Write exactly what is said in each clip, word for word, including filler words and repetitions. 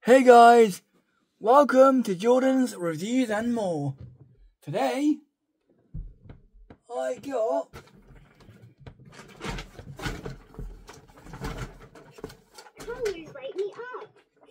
Hey guys, welcome to Jordan's Reviews and More. Today, I got Colors light me up.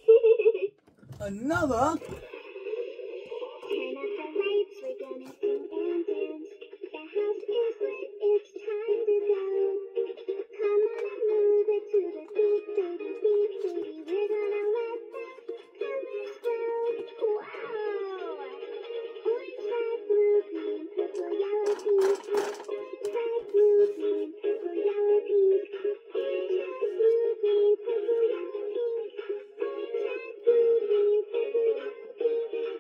another Turn up the lights, we're gonna sing and dance. The house is lit, it's time to go. Come on and move it to the beat, baby, beat, baby. We're gonna let the colors flow. Wow! Orange, red, blue, green, purple, yellow, pink. Orange, red, blue, green, purple, yellow, pink. Orange, red, blue, green, purple, yellow, pink. Orange, red, blue, green, purple, yellow, pink.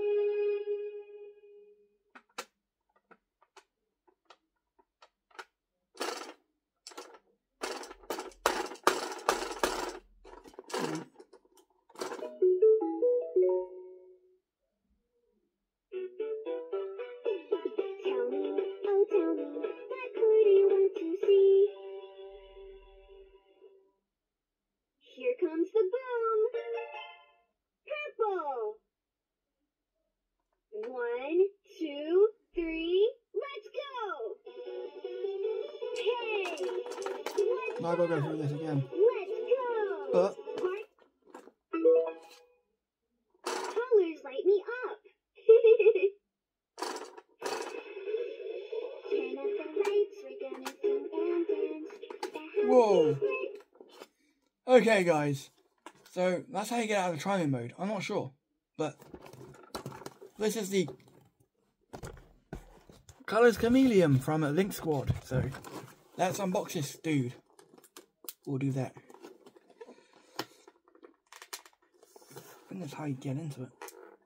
Tell me, oh tell me, what color do you want to see? Here comes the boom! Purple! One, two, three, let's go! Hey! Let's I gotta go through this again. Let's go! But Mark- Colors light me up! Turn up the lights, we're gonna sing and dance. The house Whoa. is lit. okay guys, so that's how you get out of the try me mode. I'm not sure, but this is the Colors Chameleon from Link Squad. So let's unbox this dude. We'll do that. I think that's how you get into it.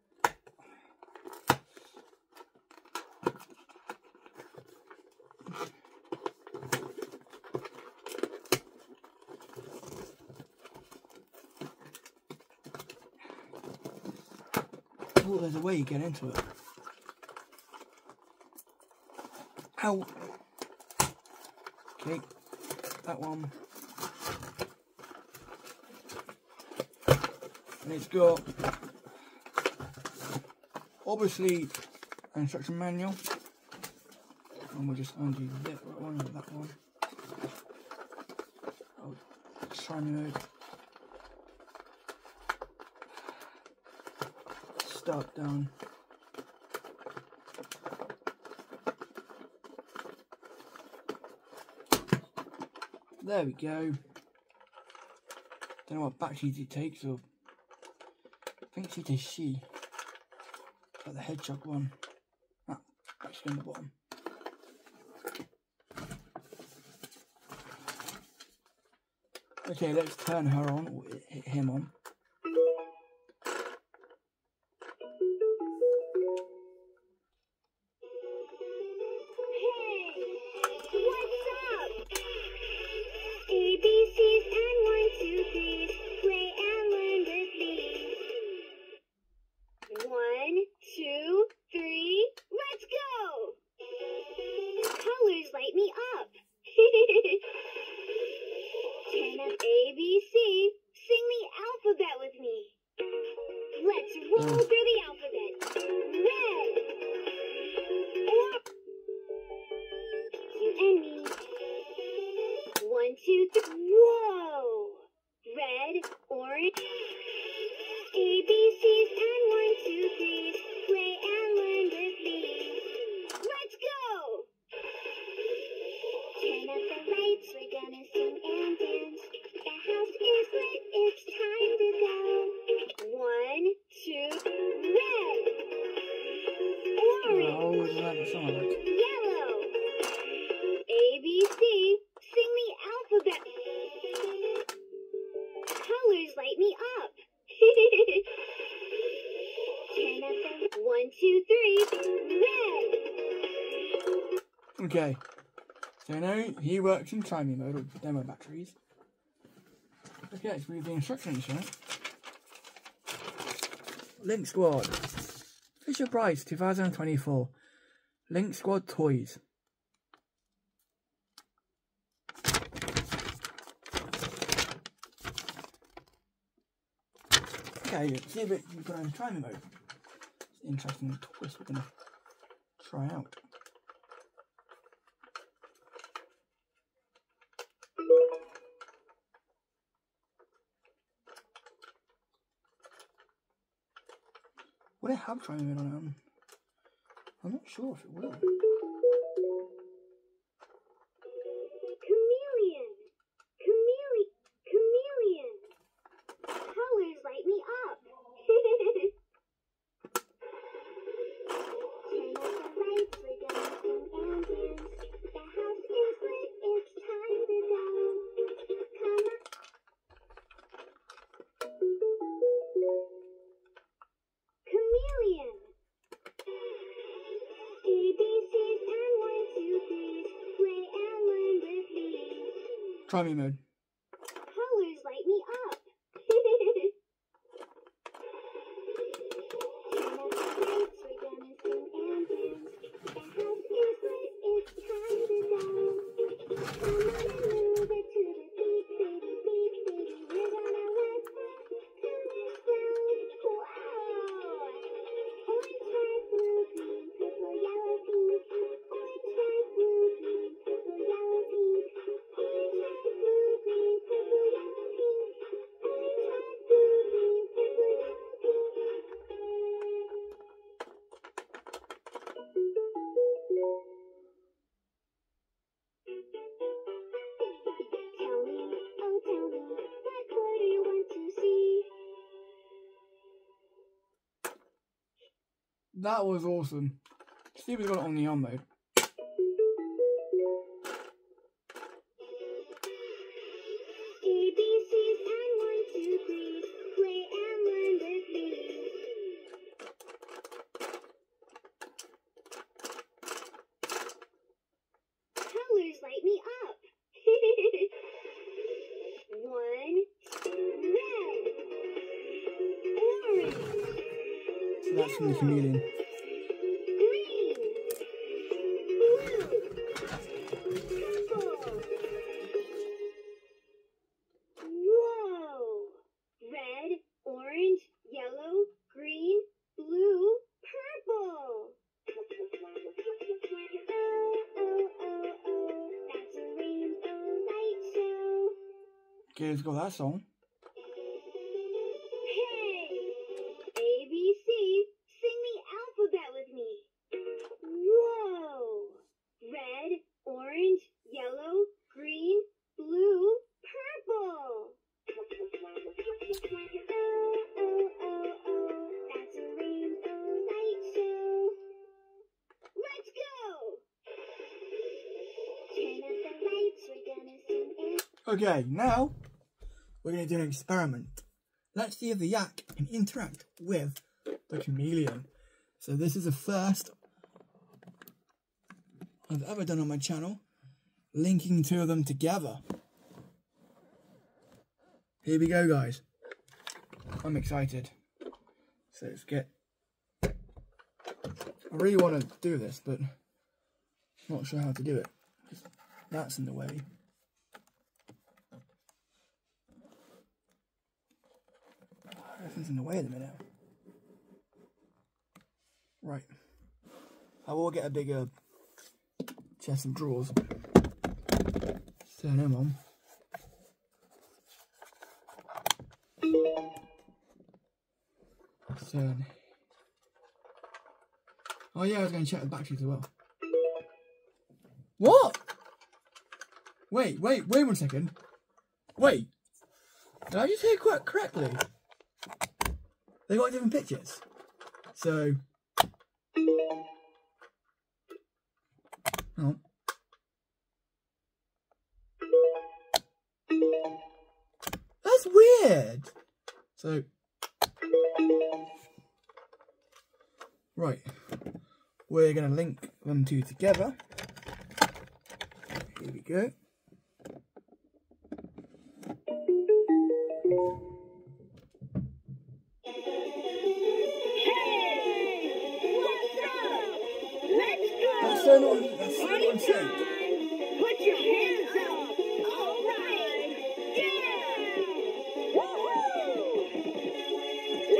Oh, there's a way you get into it. Ow. Okay, that one. And it's got, obviously, an instruction manual. And we'll just undo that one and that one. Oh, try me mode. Start down. There we go. Don't know what batteries it takes, or I think it's a C. Like the hedgehog one. Ah, actually on the bottom. Okay, let's turn her on, or hit him on. Hey, what's up? A B C's and one, two, threes. Play and learn with these. One, two, three, let's go! Colors light me up. Turn up A B C. Sing the alphabet with me. Let's roll through the alphabet. Red. Or you and me. One, two, three. Whoa! Red, orange. A B C's and one, two, threes. Play and learn with these. Let's go! Turn up the lights, we're gonna sing and dance. The house is lit, it's time to go. One, two, red. Orange. Oh, does that have a song like? Yellow. A B C. Sing the alphabet. Colors light me up. Turn up the one, two, three. Red. Okay. So now he works in timing mode with demo batteries. Okay, let's read the instructions, right? Link Squad. Fisher Price twenty twenty-four. Link Squad Toys. Okay, let's see if it you put on try me mode. It's an interesting twist we're gonna try out. Would it have try me mode on it? Um, I'm not sure if it will. Chameleon. Chameleon. Chameleon. Colors light me up. Turn up the lights, we're gonna sing and dance. The house is lit, it's time to go. Come on. Chameleon. A B Cs and one, two, threes. Play and learn with me. Try me mode. Colors light me up. Turn up the lights, we're gonna sing and dance. The house is lit, it's time to go. Come on and move it to the beat, baby, beat, baby. We're gonna let the colors flow. Wow! Orange, white, blue, green, purple, yellow, pink. Orange, white, blue, green, purple, yellow, pink. Orange, white, blue, green, purple, yellow, pink. Orange, white, blue, green, purple, yellow, pink. Tell me, oh tell me, what color do you want to see? That was awesome. Steve's got it on the on mode. A B Cs and one, two, threes. Play and learn with me. Colors light me up. One, red, orange, So that's from the Chameleon. green, blue, purple. Whoa! Red, orange, yellow, green, blue, purple. Oh, oh, oh, oh, that's a rainbow light show. Okay, let's go that song. Hey! A B C, sing the alphabet with me. Whoa! Red, orange, yellow, green, blue, purple. Oh, oh, oh, oh, that's a rainbow light show. Let's go! Turn up the lights, we're gonna sing and Okay, now we're going to do an experiment. Let's see if the yak can interact with the Chameleon. So this is the first I've ever done on my channel, linking two of them together. Here we go, guys. I'm excited. So let's get... I really want to do this, but not sure how to do it. That's in the way. Everything's in the way at the minute. Right. I will get a bigger chest of drawers. Turn them on. Turn. Oh yeah, I was going to check the batteries as well. What? Wait, wait, wait one second. Wait. Did I just hear quite correctly? They got different pictures. So. Oh. That's weird. So. Right. We're going to link them two together. Here we go. That's so not, that's so not safe. Put your hands up. All right. Yeah. Woohoo.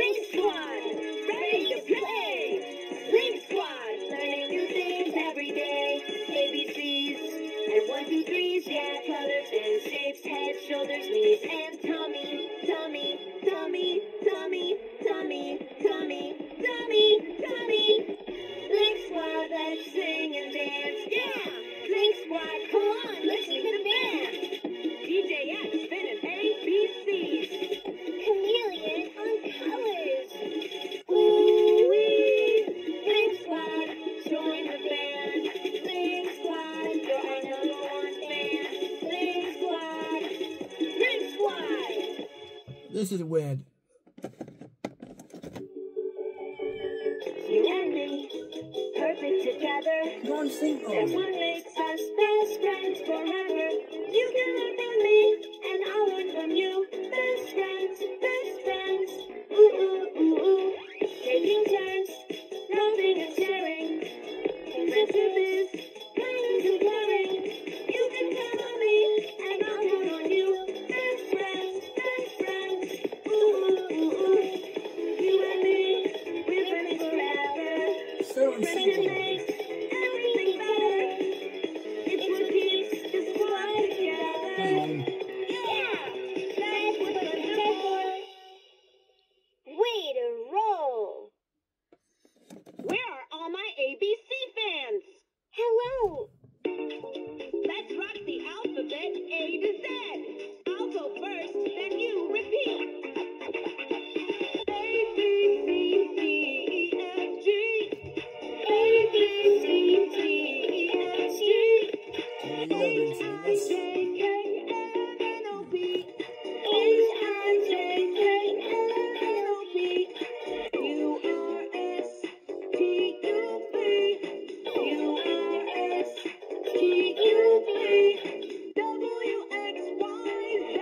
this is weird. You and me, perfect together. Non sync. That's what makes us best friends forever. You can learn from me, and I'll learn from you. Best friends, best friends. Ooh, ooh, ooh, ooh. Taking turns, loving and sharing. Friendship is kindness and caring. You can count on me, and I'll count on you. Best friends, best friends. Ooh, ooh, ooh, ooh. You and me, we're friends forever. So Friendship unsynced. makes everything better. It's what keeps the squad together. Come on. Yeah, that's what I'm here for. Way to roll. Where are all my A B C fans? Hello. Let's rock the alphabet A to Z. I'll go first, then you repeat. A, B, C, D, E, F, G. A, B, C, D, E, F, G. H, I, J, K, L, M, N, O, P. H, I, J, K, L, M, N, O, P. Q, R, S, T, U, V. Q, R, S, T, U, V. W, X, Y, Z.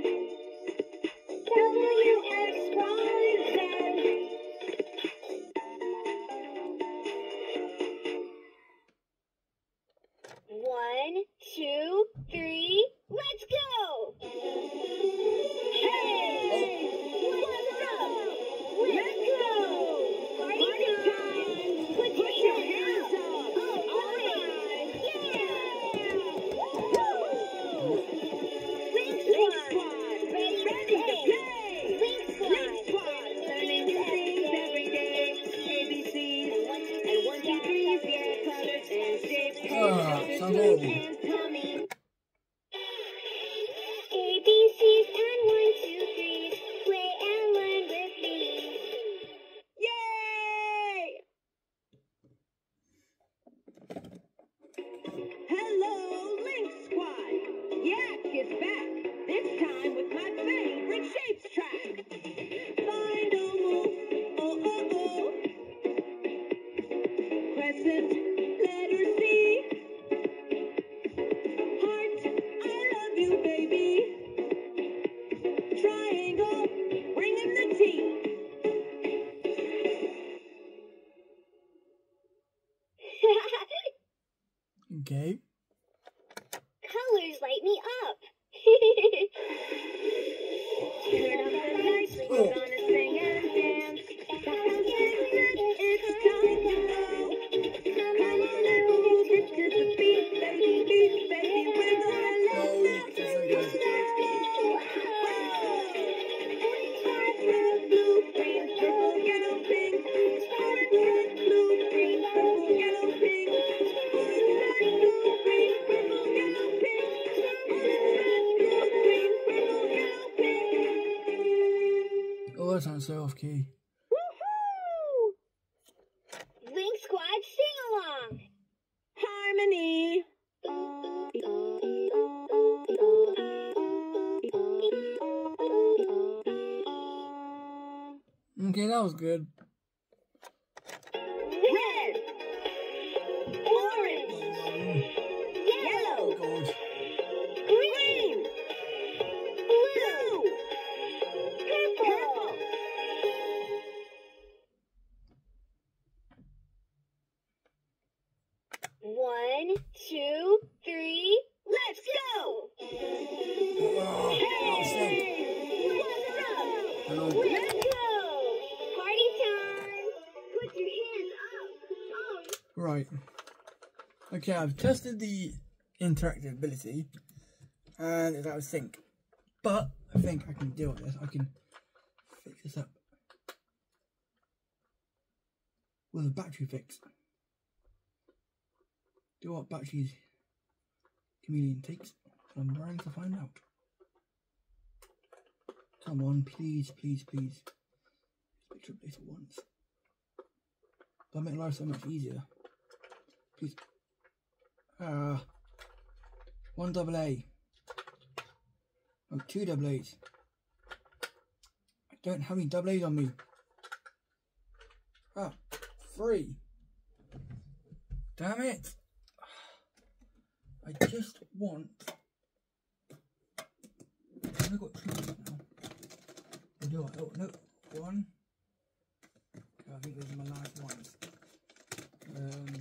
W, X, Y, Z. One, two, three, let's go! Hey! What's up? Let's go! Party time! Put your hands up! Alright! Yeah! Woo! Link Squad! Ready to play! Link Squad! Learning new things every day. A B Cs and one, two, threes, yeah, colors and shapes. Ah, sounds horrible. A B Cs and one, two, threes. Play and learn with me. Yay! Hello, Link Squad. Yak is back. This time with my favorite shapes track. Find Omo, oh oh oh. Crescent, letter C. Heart, I love you, baby. Triangle, bring in the T. Okay. Colors light me up. Turn up the lights, we're Oh. gonna sing and dance. It's time to go. Come on and move it to the beat, baby, beat, baby. We're gonna No, let that's not good. let's go. Orange, red, blue, green, purple, yellow, pink. Orange, red, blue, green, purple, yellow, pink. Orange, red, blue, green, purple, yellow, pink. Orange, red, blue, green, purple, yellow, pink. Oh, that sounds so off key. Woohoo! Link Squad sing along. Harmony. Okay, that was good. Red. Orange. Yellow. God. Green. Blue. Purple. One, two, three, let's go! Oh, that's sick. What's up? Hello. Let's go! Party time! Put your hands up! Oh, Right. Okay, I've tested the interactive ability and it's out of sync. But I think I can deal with this. I can fix this up with a battery fix. Do what batteries Chameleon takes. I'm trying to find out. Come on, please, please, please. Picture update at once. That'll make life so much easier. Please. Ah. Uh, one double A. Oh, two double A's. don't have any double A's on me. Ah, three. Damn it. I just want... I've only got two now. Or do I? Oh, no. One. Okay, I think those are my last ones. Um,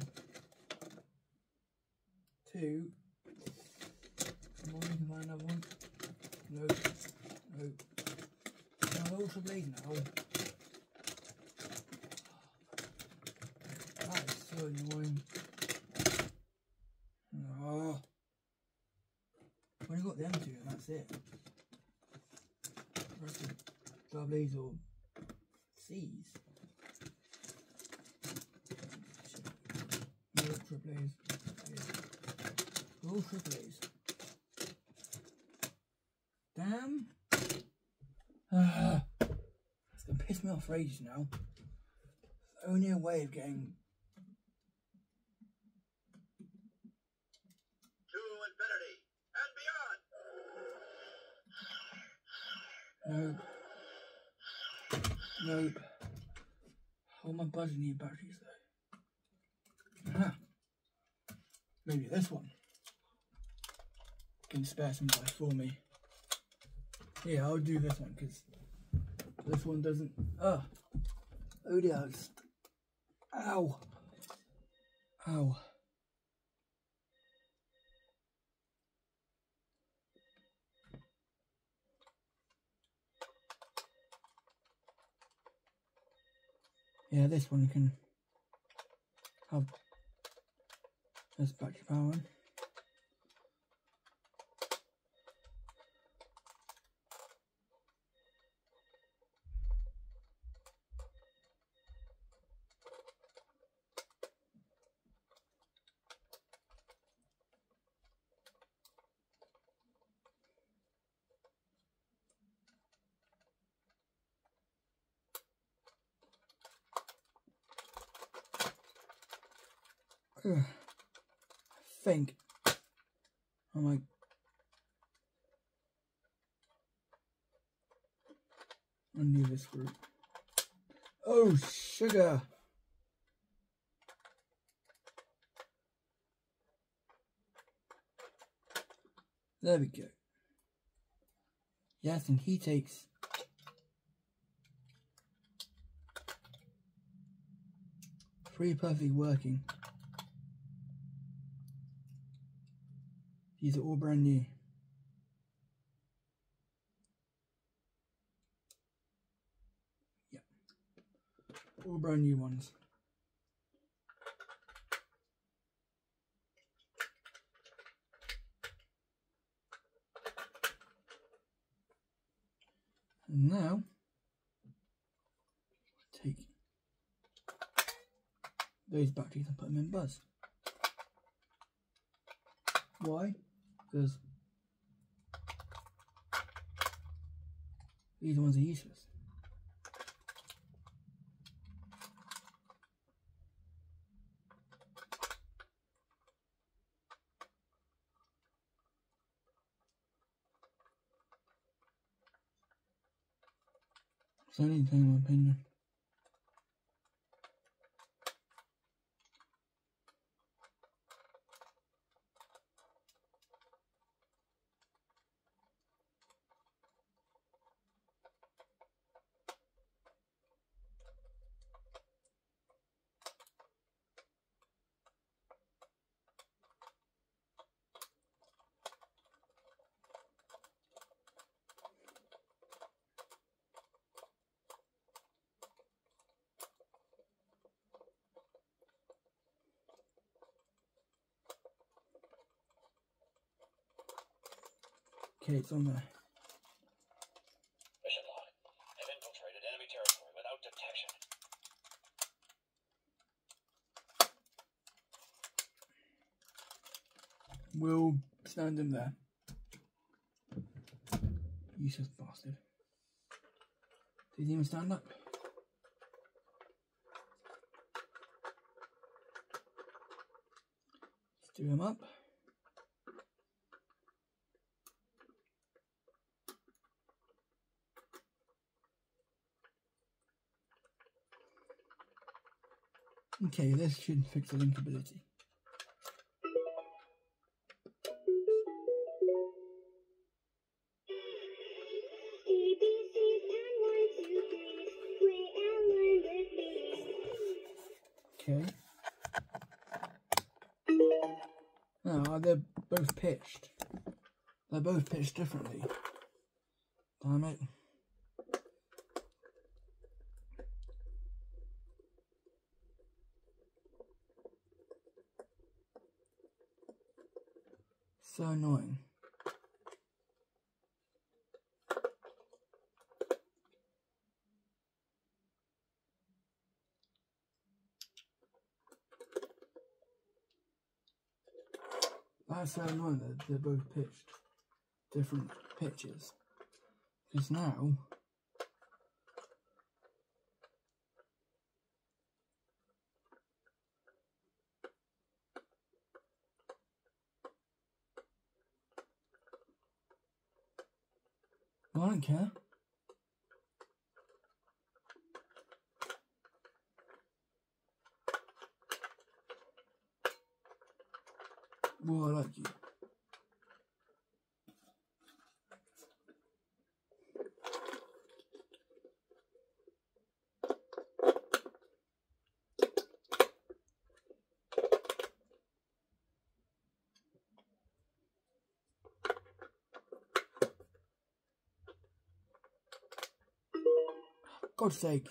two. Come on, we can find another one. No. No. No, ultra blade now. That is so annoying. Oh. I've only got them two and that's it. The rest of double A's or C's. No triple A's. All triple A's. Damn. Uh, it's gonna piss me off for ages now. It's only a way of getting to infinity and beyond. Nope. Nope. All my buzzers need batteries though. Aha. Maybe this one can spare some life for me. Yeah, I'll do this one because this one doesn't. Ah. Oh dear. Ow. Ow. Yeah, this one can have this battery power on. I think I'm like undo this group. Oh, sugar! There we go. Yes, and he takes three perfectly working. These are all brand new. Yep. All brand new ones. And now, take those batteries and put them in buzz. Why? Because these ones are useless. It's the only thing in my opinion. Okay, it's on there. Mission log. Have infiltrated enemy territory without detection. We'll stand him there. Useless bastard. Did he even stand up? Let's do him up. Okay, this should fix the linkability. A B Cs and one, two, threes. Play and learn with me. Okay. Now, they're both pitched. They're both pitched differently. Damn it. So annoying. That's so annoying that they're both pitched different pitches. Because now I don't care. Well, I like you. God's sake.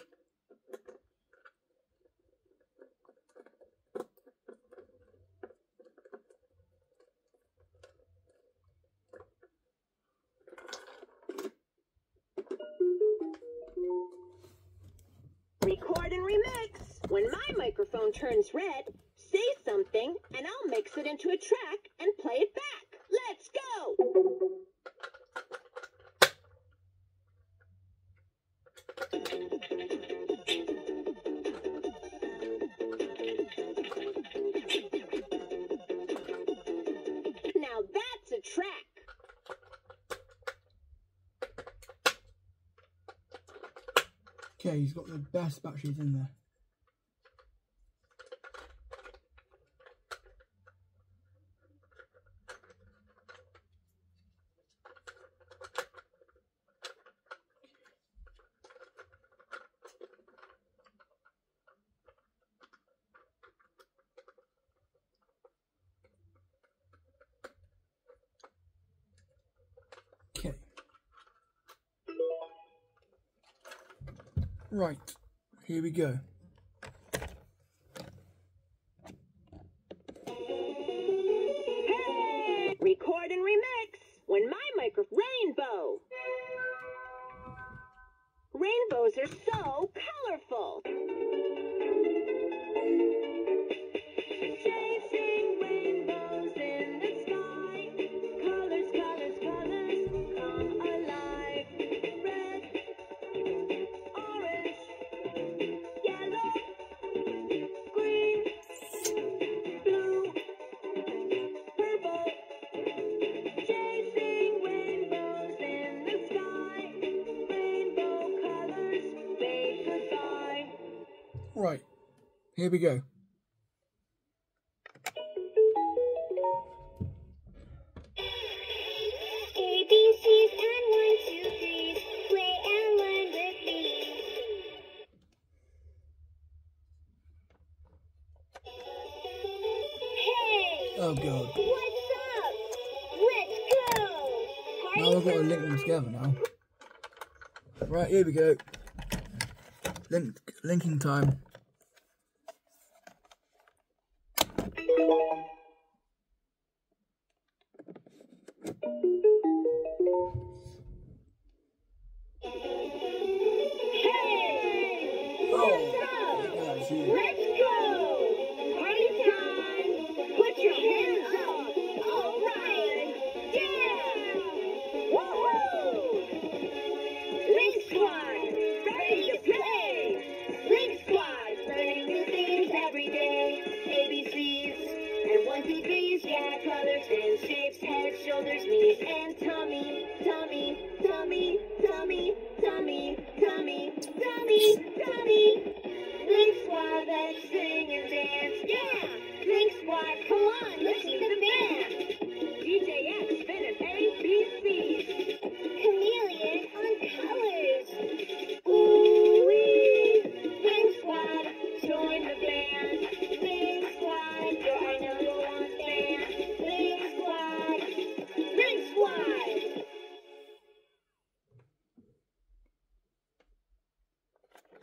Record and remix. When my microphone turns red, say something and I'll mix it into a track and play it back. Let's go! Now that's a track. Okay, he's got the best batteries in there. Okay. Right, here we go. Hey! Record and remix. When my micro rainbow. Rainbows are so colorful. Chasing rainbows in the sky. Colors, colors, colors come alive. Red, orange, yellow, green, blue, purple. Chasing rainbows in the sky. Rainbow colors fade goodbye. Right, here we go. A B Cs and one, two, threes. Play and learn with me. Hey! Oh god. What's up? Let's go! Now we've got to link them together now. Right, here we go. Link, linking time. Hey! Oh, What's up? yeah, yeah. Let's go! Party time! Put your hands up! Alright! Yeah! Woohoo! Link Squad! Ready to play! Link Squad! Learning new things every day. A B Cs and one, two, threes. Yeah, colors and shapes. Head, shoulders, knees, and tummy. Tummy, tummy, tummy, tummy, tummy, tummy, tummy. Link Squad, let's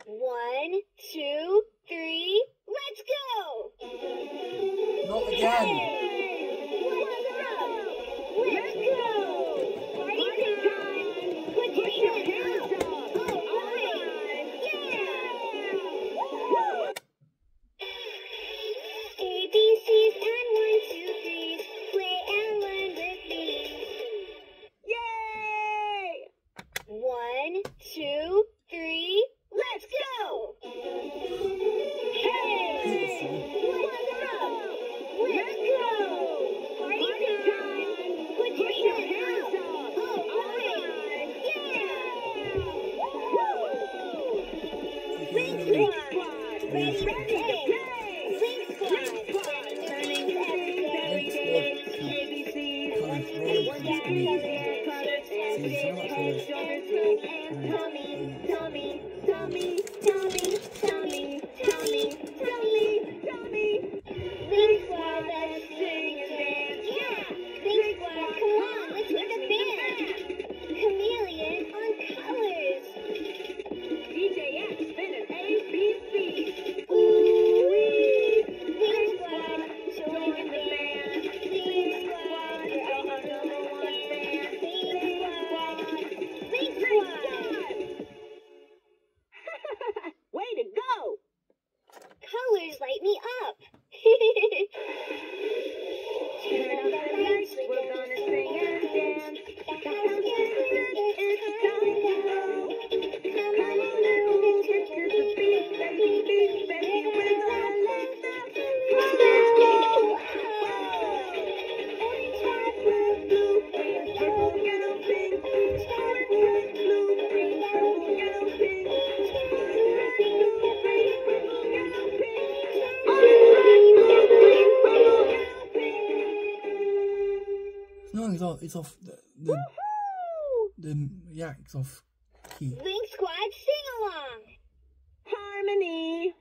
One, two, three, let's go! Not again. Let's go! Party time! Put your hands up! Alright! Yeah! A, B, C's and one, two, threes. Play and learn with me. Yay! One, two, three, let's go! Hey! What's up? Let's go! Party time! Put your hands up! Alright! Yeah! Link Squad! Ready, ready, hey! Link Squad! Learning everything. A B C. Work out together. Colors and things. Tell me, tell me, tell me, tell me, tell me, tell me, tell me, tell me. Link Squad, let's sing and dance. Yeah! Link Squad, come on, let's make a band. Chameleon on colors. D J X, spin an A, B, C. Ooh-wee. Link Squad, join the band. Link Squad, we're our number one fan. Link Squad, Link Squad. Way to go! Colors light me up. Turn up the lights, we're gonna sing and dance. The house is lit, it's time to go. Come on and move and touch to the beat, baby, beat, baby, we're gonna let the colors go. Orange, white, blue, blue, green, purple, yellow, pink. Orange, white, blue, green, purple, yellow, pink. Orange, white, blue, green, purple, yellow, pink. Orange, white, blue, green, purple, yellow, pink. No, it's off. It's off the the, the yeah, it's off key. Link Squad sing along. Harmony.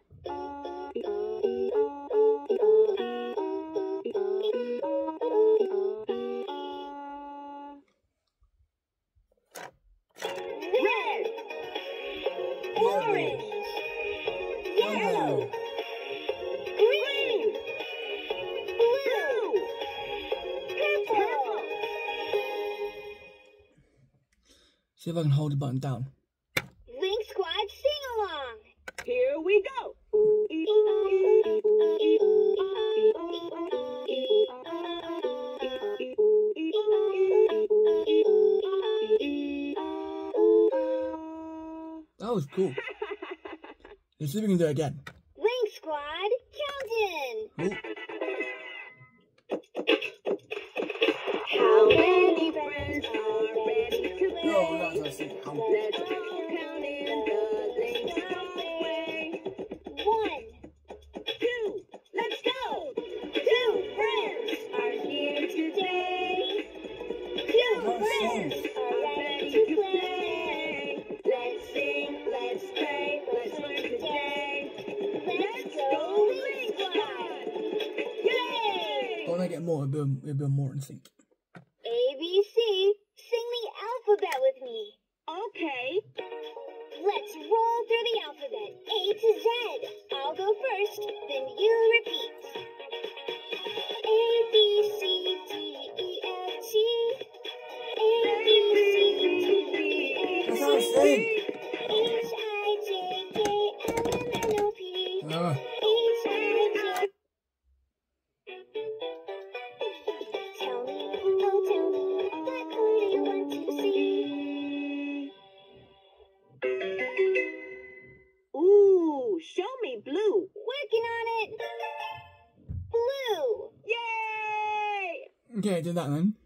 Red, orange, yellow, green, blue, purple. See if I can hold the button down. Link Squad sing along. Here we go. That was cool. Let's see if we can do it again. Link Squad, count in. Ooh. How many friends are ready to play? No, that's not singing. How- Let's all count in the Link Squad way. One, two, let's go. Two friends are here today. Two friends are ready to play. Let's sing, let's play, let's learn today. Let's go Link Squad! Yay! When I get more, it'll be, it'll be more in sync. A, B, C, sing the alphabet with me. Okay. Let's roll through the alphabet, A to Z. I'll go first, then you repeat. A, B, C, D, E, F, G. A, B, C, D, E, F, That's how I G. sing. H, I, J, K, L, M, N, O, P. Uh, H, I, J. Tell me, oh tell me, what color do you want to see? Ooh, show me blue. Working on it. Blue. Yay! okay, did that then.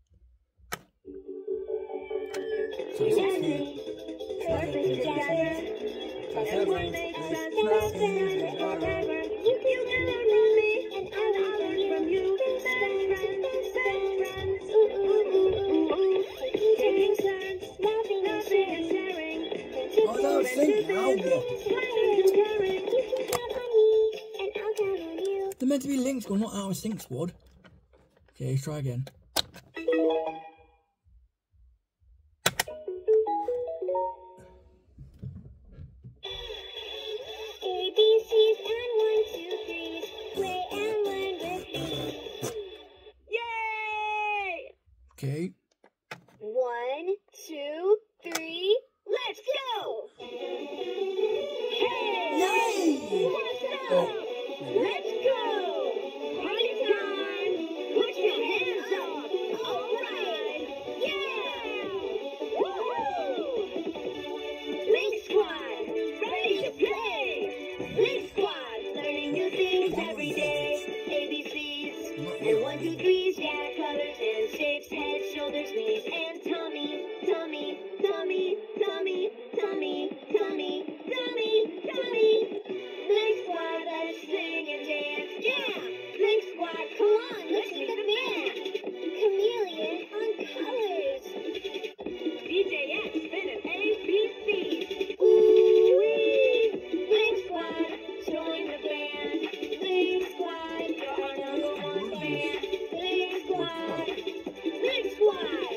So it's sixteen. Perfect together. Everyone makes us best friends forever. You can learn from me, and I will learn from you. Best friends, best friends. Ooh, ooh, ooh, ooh, ooh. Taking turns, laughing and sharing. Oh, that was singing. How what? Smiling and caring. You can count on me, and I'll count on you. They're meant to be Link Squad, not Our Sync Squad. Okay, let's try again. Okay. One, two, three, let's go! Hey! What's up? Oh. Let's go! Party time! Put your hands up! All right! Yeah! Woohoo! Link Squad, ready to play! Link Squad, learning new things every day. A B Cs and one, two, threes, yeah, colors and shapes, head, shoulders, knees, and tummy, tummy, tummy, tummy, tummy, tummy, tummy, tummy. Link Squad, let's sing and dance, yeah! Link Squad, come on, let's make a band. Chameleon on colors. D J X spinning A B C. Ooh-wee. Link Squad, join the band. Link Squad, you're our number one fan. Link Squad, Link Squad.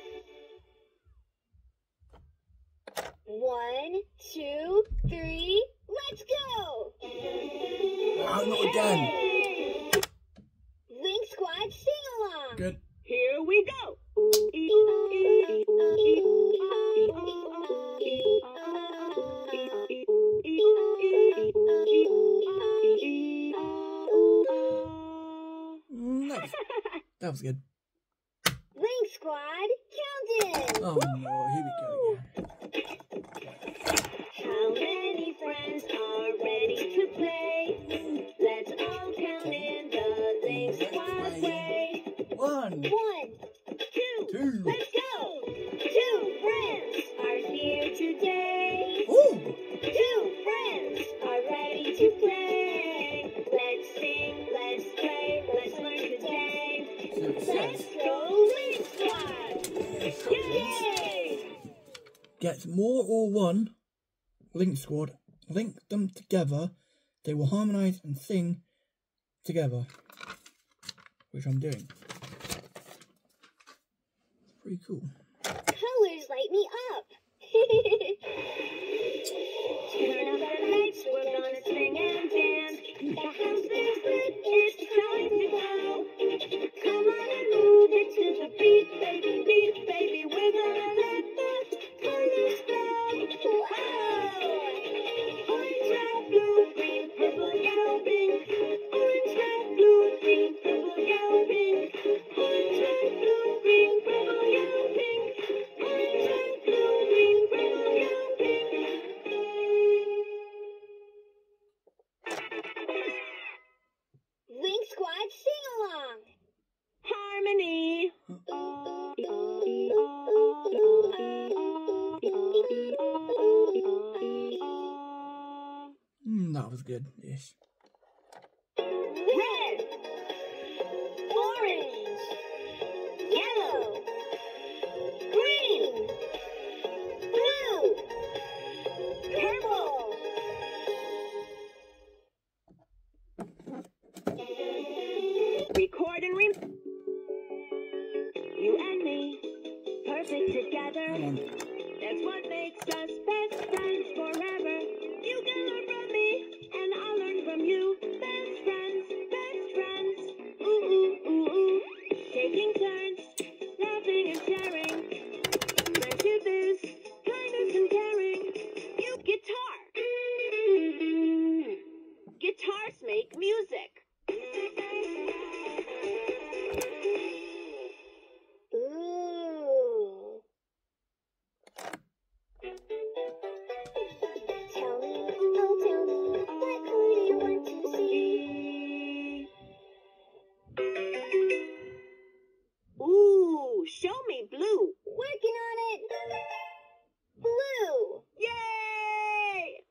One, two, three, let's go! Oh, not again. Hey! Link Squad, sing along. Good. Here we go. Mm, that, was, that was good. Link Squad, count in. Oh no, here we go again. How many friends are ready to play? Let's all count in the Link Squad way. One, One, two, two. let's go. Two friends are here today. Ooh. Two friends are ready to play. Let's sing, let's play, let's learn today. So it Let's says, go Link Squad! Yay! gets more or one Link Squad, link them together, they will harmonise and sing together. Which I'm doing. It's pretty cool. Colors light me up. Turn up the lights, we're gonna sing and dance. The house is lit, it's time to go. Come on and move it to the beat, baby, beat, baby. We're gonna let the colors flow. Whoa! Orange, red, blue, green, purple, yellow, pink. Orange, red, blue, green, purple, yellow, pink. Orange, red, blue, green, purple, yellow, pink. Orange, red, blue, green, purple, yellow, pink. Link Squad, sing along. Harmony. Mm, that was good. Yes. Red, orange, yellow, green, blue, purple. Record and rem. You and me, perfect together. Come on. That's what makes us best friends forever. You can learn from me, and I'll learn from you. Best friends, best friends. Ooh, ooh, ooh, ooh. Taking turns, laughing and sharing. Friendship is kindness and caring. You guitar. Guitars make music. Ooh. Tell me, oh tell me, what color do you want to see? Ooh, show me blue. Working on it. Blue. Yay!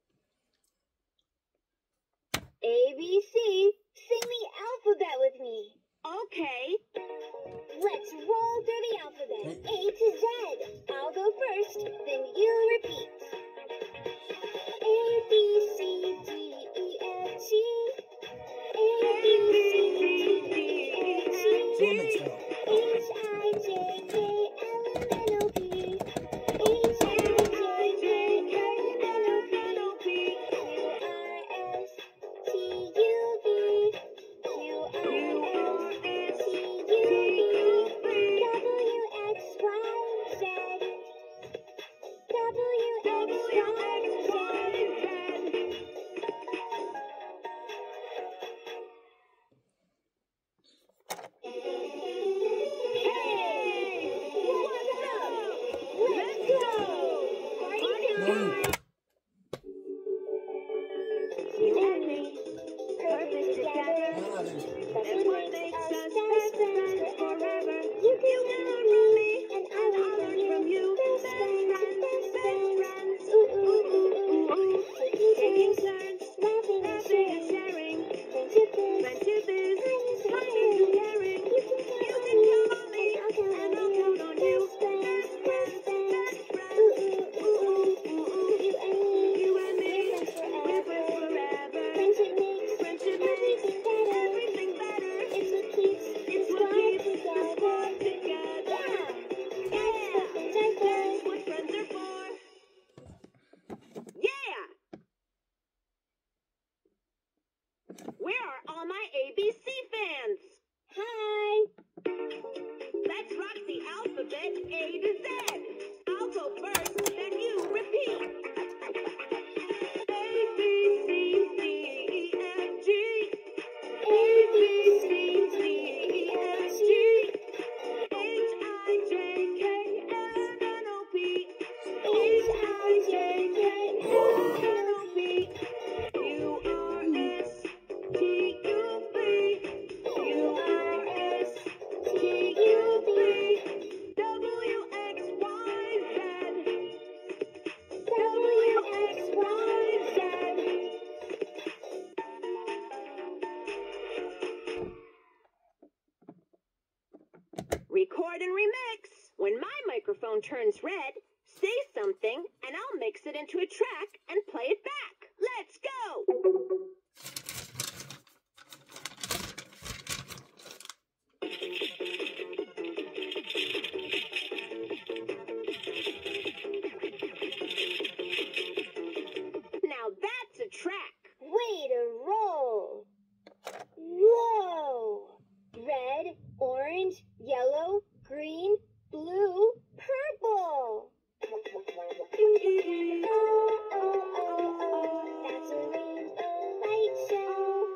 A, B, C. Sing the alphabet with me. Okay. Let's roll through the alphabet. A to Z. I'll go first, then you repeat. A, B, C, D, E, F, G. A, B, C, D, E, F, So G. next one. H, I, J, K, L, M, N, O, P. H, I, J, K, L, M, N, O, P. Q, R, S, T, U, V. That's what makes us best friends forever. You can learn from me, and I learn from you. Best friends, best friends. Ooh, ooh, ooh, ooh, ooh. Taking turns, laughing and sharing. Friendship is, friendship is, kindness and caring. You can count on me, and I'll count on you. Best friends, best friends. Ooh, ooh, ooh, ooh, ooh. You and me, you and me, we're friends forever. Friendship makes, friendship makes everything better. It's what keeps, it's what keeps the squad together. Yeah, yeah, that's what friends are for. Yeah! Where are all my A B C fans? Hi! Let's rock the alphabet A to Z. I'll go first, then you repeat. A, B, C, D, E, F, G. A, B, C, D, E, F, G. H, I, J, K, L, M, N, O, P. H, I, J, K, L, M, N, O, P. Q, R, S, T, U, V. Q, R, S, T, U, V. W, X, Y, Z. W, X, Y, Z. Record and remix. When my microphone turns red, say something and I'll mix it into a track and play it back. Let's go! Now that's a track. Way to roll. Whoa. Red, orange, yellow, green, blue, purple. Oh, oh, oh, oh. That's a rainbow light show.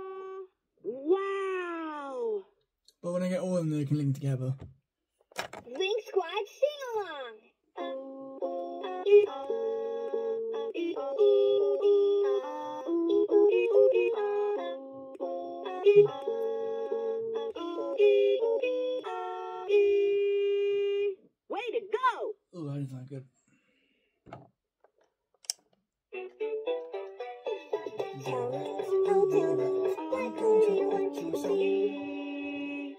Wow. But when I get all of them, they can link together. Link Squad sing along. Way to go! Oh, that is not good. Tell me, oh tell me, what color you want to see?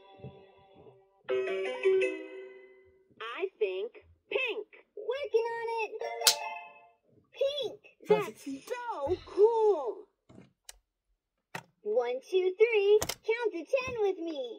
I think pink. Working on it. Pink. That's so cool. One, two, three. Count to ten with me.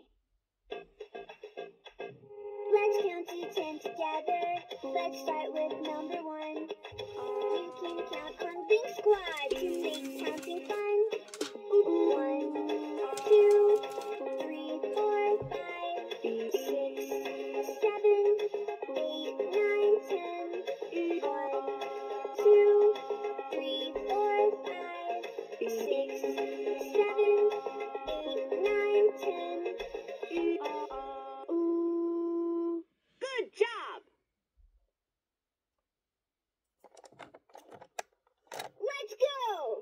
Let's count to ten together. Let's start with number one. You can count on Link Squad to make counting fun. One, two, three, four, five, six, seven, eight, nine, ten. One, two, three, four, five, six, seven, eight, nine, ten. Ooh. Good job! Let's go!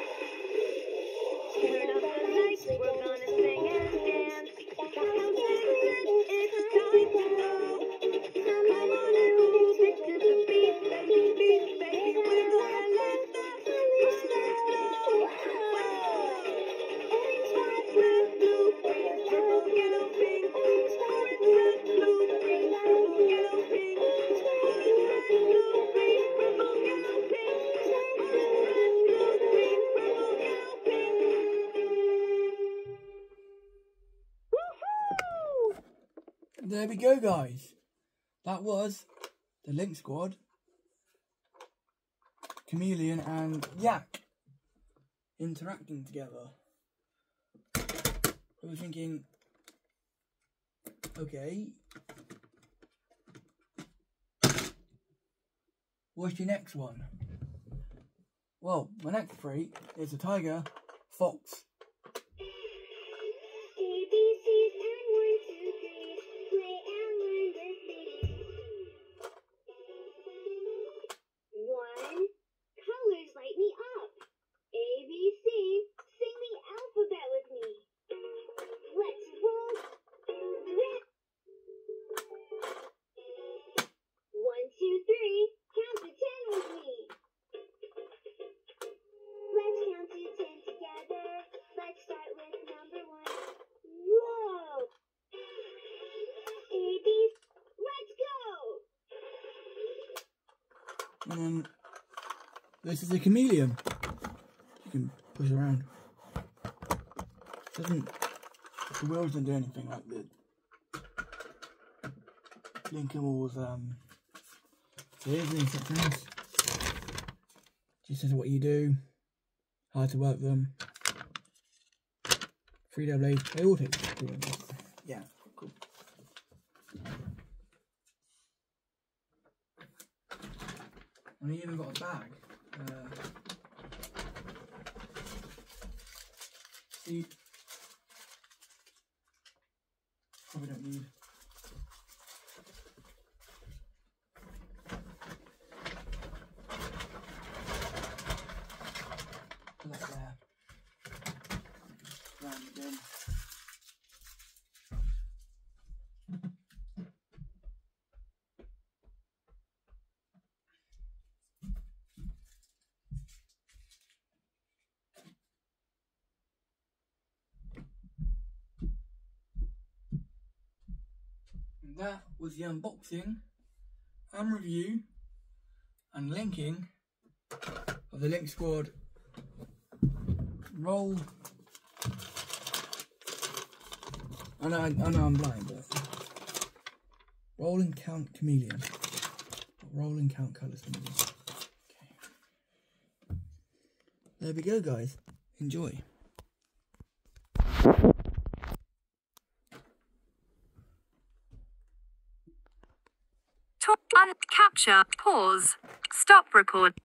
Turn up the lights, we're gonna sing and dance. The house is lit, it's time to go. Come on and move it to the beat, baby, beat, baby. We're gonna let the colors go. Whoa! Orange, white, red, blue, green, purple, yellow, pink. Orange, red, blue, green, purple, yellow, pink. Orange, red, blue, green, purple, yellow, pink. Orange, red, blue, green, purple, yellow, pink. Woohoo! There we go, guys. That was the Link Squad, Chameleon and Yak interacting together. I was thinking, okay, what's your next one? Well, my next three is a tiger, fox, A B Cs and one, two, three. Play and learn with me. One, colors light me up. A B C, sing the alphabet with me. And then this is a chameleon. You can push around. Doesn't the wheels don't do anything like the Lincoln Walls. Um, so here's the instructions. Just says what you do, how to work them. Three double A's. They all take three double A's. Yeah, cool. And he even got a bag. Uh, see, probably don't need. Put that there. Round it in. And that was the unboxing and review and linking of the Link Squad roll. I know, I know I'm blind, but roll and count chameleon. Roll and count colours chameleon. Okay. There we go, guys. Enjoy. Top un capture, pause, stop record.